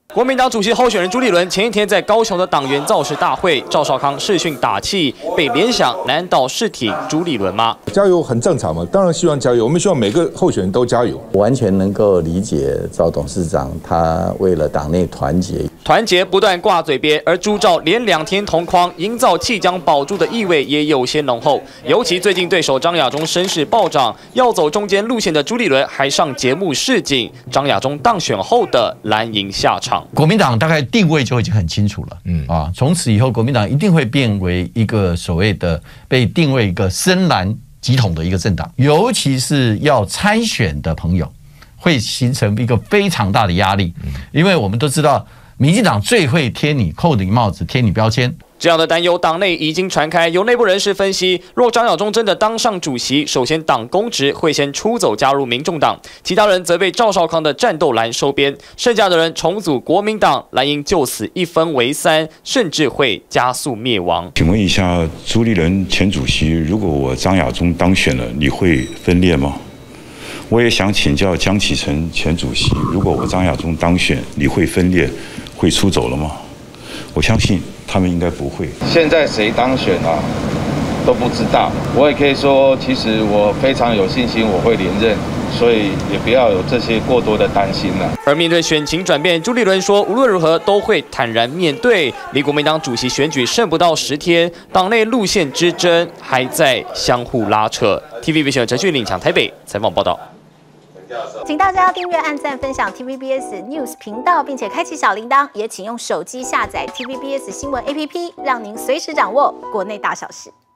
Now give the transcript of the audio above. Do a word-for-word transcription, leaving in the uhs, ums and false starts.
国民党主席候选人朱立伦前一天在高雄的党员造势大会，赵少康视讯打气，被联想难道是挺朱立伦吗？ 加油很正常嘛，当然希望加油，我们希望每个候选人都加油。 完全能够理解赵董事长他为了党内团结， 团结不断挂嘴边，而朱赵连两天同框，营造弃将保住的意味也有些浓厚。尤其最近对手张亚中声势暴涨，要走中间路线的朱立伦还上节目示警，张亚中当选后的蓝营下场。 国民党大概定位就已经很清楚了，嗯啊，从此以后国民党一定会变为一个所谓的被定位一个深蓝极统的一个政党，尤其是要参选的朋友，会形成一个非常大的压力，因为我们都知道，民进党最会贴你扣你帽子、贴你标签。 这样的担忧，党内已经传开。有内部人士分析，若张亚中真的当上主席，首先党公职会先出走加入民众党，其他人则被赵少康的战斗蓝收编，剩下的人重组国民党，蓝营就此一分为三，甚至会加速灭亡。 请问一下，朱立伦前主席，如果我张亚中当选了，你会分裂吗？我也想请教江启臣前主席，如果我张亚中当选，你会分裂，会出走了吗？我相信他们应该不会。 现在谁当选啊，都不知道。我也可以说，其实我非常有信心我会连任，所以也不要有这些过多的担心了。 而面对选情转变，朱立伦说，无论如何都会坦然面对。离国民党主席选举剩不到十天，党内路线之争还在相互拉扯。T V B 新闻陈旭领抢台北采访报道。 请大家订阅、按赞、分享 T V B S News 频道，并且开启小铃铛，也请用手机下载 T V B S 新闻 A P P， 让您随时掌握国内大小事。